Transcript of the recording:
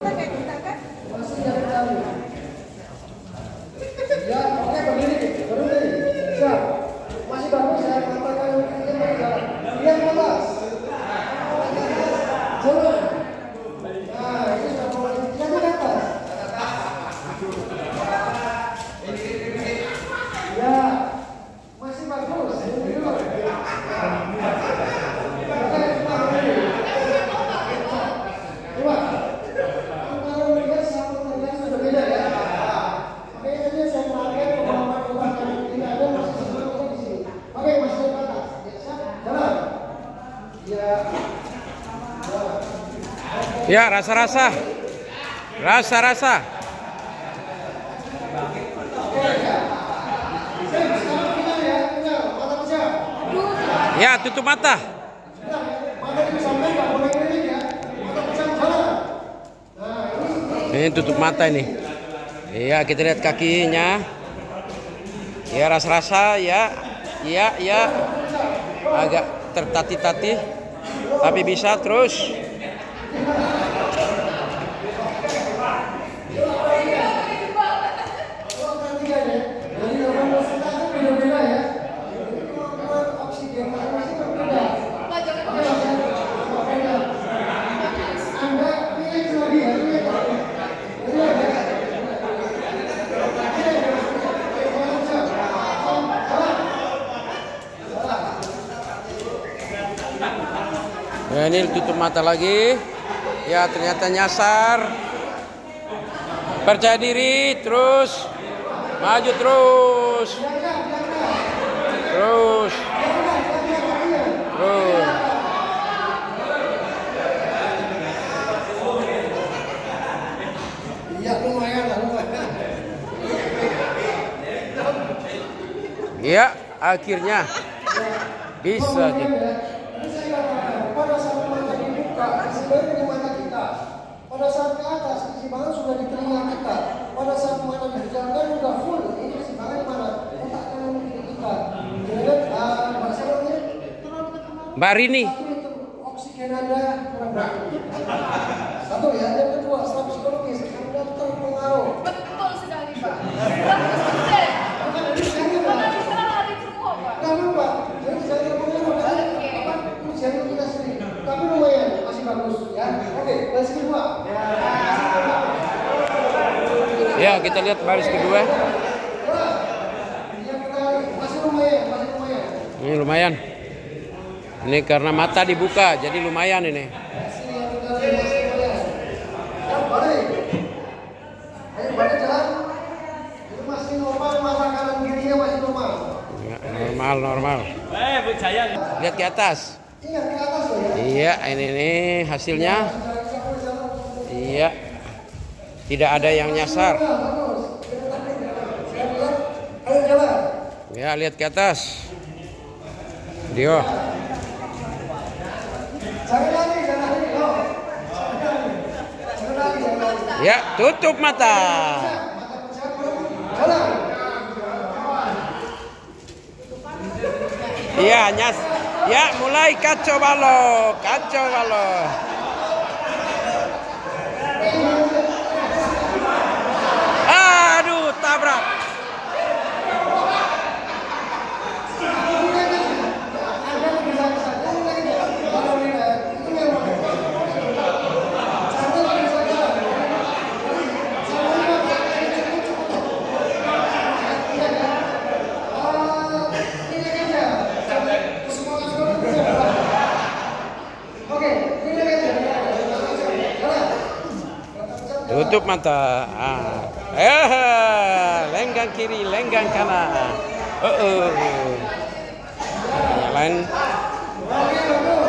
Ya, oke, berdiri. Siap. Masih bagus ya, katakan ini berjalan. Lihat ke atas. Jalan. Nah, ini sudah mulai lihat ke atas. Ya, masih bagus. Ya, rasa-rasa. Ya, tutup mata. Ini tutup mata ini. Iya, kita lihat kakinya. Ya, rasa-rasa ya. Iya. Agak tertatih-tatih. Tapi bisa terus. Ya, ini tutup mata lagi. Ya, ternyata nyasar. Percaya diri, terus maju terus. Iya, lumayan. Ya, akhirnya bisa gitu. Pada saat mata dibuka, sebenarnya di mata kita. Pada saat ke atas, keseimbangan sudah di telinga kita. Pada saat mata dijalankan sudah full, ini keseimbangan di mana? Otak kanan kiri kita. Jadi, masalahnya Mbak Rini. oksigen Anda kurang bagus. Satu ya, yang kedua, secara psikologis Anda terpengaruh. Betul sekali, Pak. Tapi lumayan, masih bagus ya. Oke, baris kedua. Ya, kita lihat baris kedua. Masih lumayan. Ini lumayan. Ini karena mata dibuka, jadi lumayan ini. Ayo balik jalan. Itu masih normal, mata kanan kirinya masih normal. Ya, normal. Lihat ke atas. Ingat ke atas loh ya. Iya, ini hasilnya. Iya. Tidak ada yang nyasar. Ayo jalan. Ya, lihat ke atas. Dio. Jangan lari. Ya, tutup mata. Jalan. Iya, ya, mulai kacau balok. Aduh, tabrak. Tutup mata. Lenggang kiri, lenggang kanan. Yang lain.